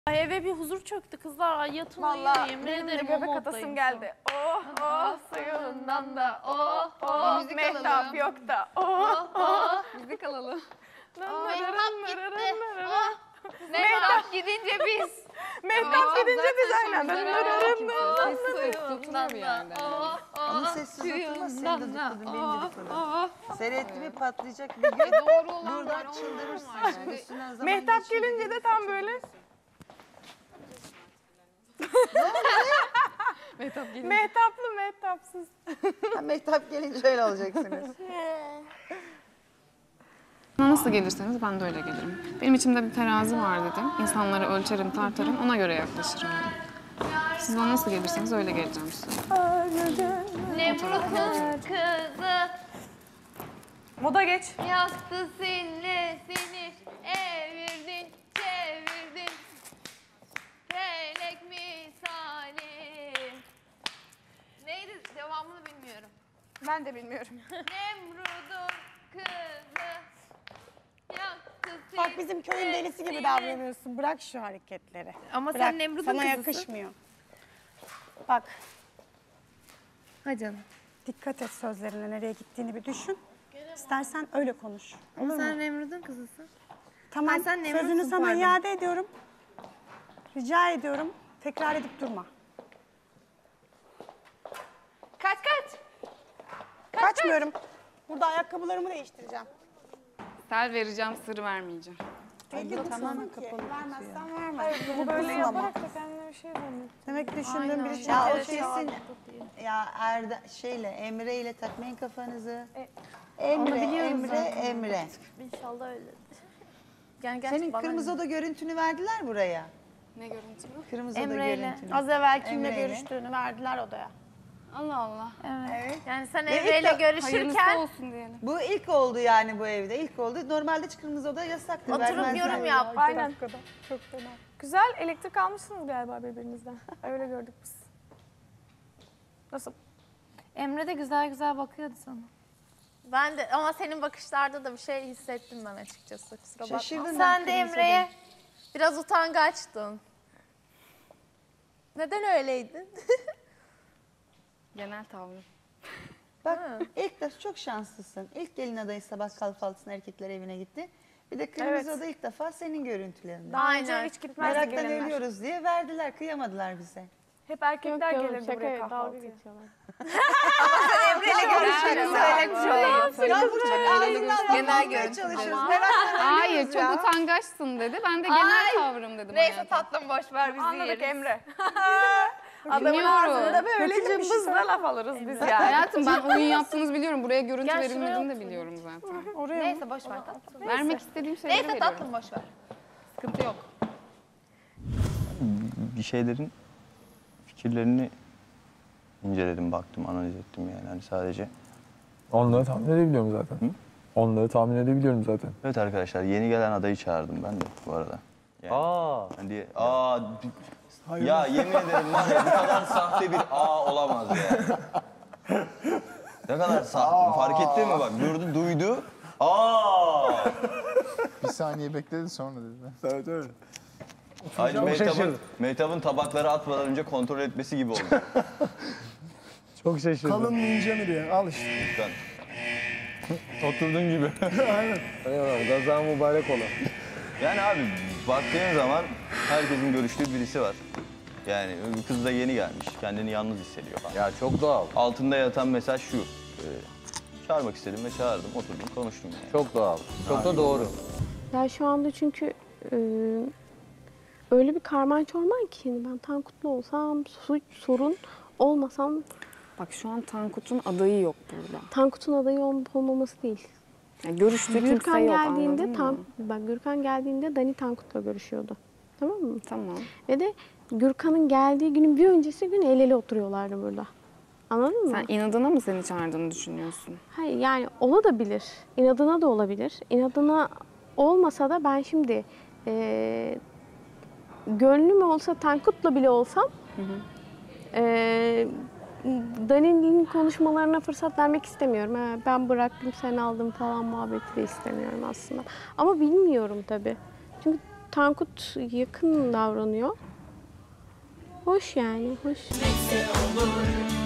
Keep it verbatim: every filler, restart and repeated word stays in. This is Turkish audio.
Ay eve bir huzur çöktü kızlar. Ay yatın Vallahi uyuyun. benim de ederim, göbek o atasım moddayım geldi. Oh oh suyundan da oh oh mehtap yok da oh oh. Müzik alalım. Mehtap gitti. Mehtap gidince biz. Mehtap gidince biz aynen. Sessiz sessiz tutulur bir yerde. Ama sessiz oturma, seni dedikodun, benim dedikodum. Seyretti mi patlayacak bir gün. Doğru olan var, Buradan olmayan çıldırırsın. var. Şimdi Üstünden zaman Mehtap geçiyor. gelince de tam böyle. Mehtap gelince. Mehtaplı mehtapsız. Ha, Mehtap gelince öyle olacaksınız. Nasıl gelirseniz ben de öyle gelirim. Benim içimde bir terazi var dedim. İnsanları ölçerim, tartarım, ona göre yaklaşırım. Siz bana nasıl gelirseniz öyle geleceğim size. Nemrut'un kızı Moda geç. yastı sinir sinir evirdin çevirdin Felek misali. Neydi devamını bilmiyorum. Ben de bilmiyorum. Nemrut'un kızı yaktı sinir. Bak bizim köyün delisi gibi davranıyorsun. Bırak şu hareketleri. Ama Bırak, sen Nemrut'un sana kızısın. yakışmıyor. Bak Ha canım. dikkat et sözlerine, nereye gittiğini bir düşün. İstersen öyle konuş. Ama sen Nemrut'un kızısın. Tamam, Ay, sen Nemrut'sun, sözünü sana pardon. iade ediyorum. Rica ediyorum. Tekrar edip durma. Kaç kaç. Kaçmıyorum. Burada ayakkabılarımı değiştireceğim. Sel vereceğim, sır vermeyeceğim. Ay, bu tamamen kapalı. Vermezsen verme. Bu böyle yaparak da kendine bir şey dönüyor. Demek düşündüğüm biri Ya o çekilişi kesin. Ya Erda şeyle Emre ile takmayın kafanızı. Emre, Emre, Emre. İnşallah öyledir. Yani Senin kırmızı oda görüntünü verdiler buraya. Ne görüntü bu? Kırmızı oda Emre'yle. görüntünü. Az evvel kimle Emre'yle. görüştüğünü verdiler odaya. Allah Allah. Evet. Yani sen Ve ilk Emre'yle de- görüşürken Hayırlısı olsun diyelim. Bu ilk oldu yani bu evde. İlk oldu. Normalde hiç kırmızı oda yasaktı. oturup vermezler. yorum yap. Aynen. Çok fena. Güzel elektrik almışsınız galiba birbirinizden. Öyle gördük biz. Nasıl? Emre de güzel güzel bakıyordu sana. Ben de ama senin bakışlarda da bir şey hissettim ben açıkçası. Kusura bakma. Şaşırdın ben Sen de kırmızı Emre'ye odaya. biraz utangaçtın. Neden öyleydin? Genel tavrım. Bak ilk de çok şanslısın. İlk gelin adayı sabah kahvaltısına erkekler evine gitti. Bir de kırmızı Evet. oda ilk defa senin görüntülerinde. Daha önce Aynen. hiç gitmezdi Meraktan gelinler. ölüyoruz diye verdiler. Kıyamadılar bize. Hep erkekler gelirdi buraya kahvaltıya. Emre'yle görüşürüz öyle bir şey. Yağmur çok ağzından Genel bakmaya görüntü. çalışıyoruz. Meraktan Hayır, ölüyoruz çok ya. utangaçsın dedi. Ben de genel tavrım dedim. Neyse hayatım. tatlım boş ver bizi Anladık yeriz. Emre. Adamın Bilmiyorum. ağzında böyle cımbızla laf alırız biz yani. Hayatım ben oyun yaptığınızı biliyorum. Buraya görüntü Gel şuraya verilmediğini de otur. biliyorum zaten. Oraya Neyse boş ver tatlım. Vermek istediğim şeyleri Neyse veriyorum. tatlım boş ver. Sıkıntı yok. Bir şeylerin fikirlerini inceledim, baktım, analiz ettim yani hani sadece. Onları tahmin edebiliyorum zaten. Hı? Onları tahmin edebiliyorum zaten. Evet arkadaşlar, yeni gelen adayı çağırdım ben de bu arada. Yani, Aa. hani, aa, ya yemin ederim var ya bu kadar sahte bir aa olamaz ya. Ne kadar sahte, fark ettin mi bak, durdu, duydu. Aa! Bir saniye bekledi sonra dedi. Evet evet. Aynı Çok Mehtap'ın, şaşırdım. Mehtap'ın tabakları atmadan önce kontrol etmesi gibi oldu. Çok şaşırdım. Kalın ninja mi diye al işte. Lütfen. Oturdun gibi. Eyvallah, gazan mübarek ola. Yani abi baktığın zaman herkesin görüştüğü birisi var. Yani kız da yeni gelmiş, kendini yalnız hissediyor falan. Ya çok doğal. Altında yatan mesaj şu, e, çağırmak istedim ve çağırdım, oturdum, konuştum yani. Çok doğal. Çok da doğru. Ya şu anda çünkü e, öyle bir karman çorman ki şimdi ben Tankutlu olsam suç sorun olmasam Bak şu an Tankut'un adayı yok burada. Tankut'un adayı olup olmaması değil. Yani görüştüğü kimse Gürkan yok, geldiğinde anladın Tan mı? bak Gürkan geldiğinde Dani Tankut'la görüşüyordu. Tamam mı? Tamam. Ve de Gürkan'ın geldiği günün bir öncesi gün el ele oturuyorlardı burada. Anladın mı? Sen inadına mı seni çağırdığını düşünüyorsun? Hayır yani olabilir. İnadına da olabilir. İnadına olmasa da ben şimdi e, gönlüm olsa Tankut'la bile olsam Hı hı. e, Dani'nin konuşmalarına fırsat vermek istemiyorum. Ha, ben bıraktım sen aldın falan muhabbeti de istemiyorum aslında. Ama bilmiyorum tabii. Çünkü Tankut yakın davranıyor. Hoş yani, hoş. Neyse olur.